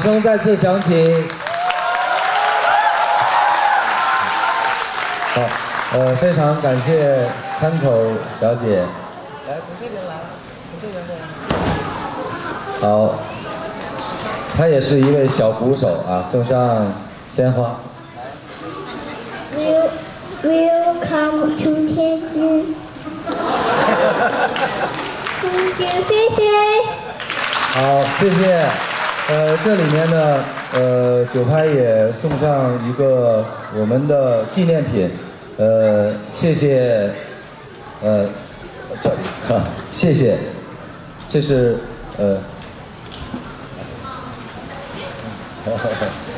声再次响起。好，非常感谢川口小姐。来，从这边来，从这边过来。好，她也是一位小鼓手啊，送上鲜花。 Welcome to 天津。谢谢。 好，谢谢。这里面呢，九拍也送上一个我们的纪念品，谢谢，这里啊，谢谢，这是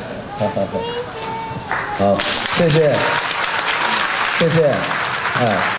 好，谢谢，谢谢，哎。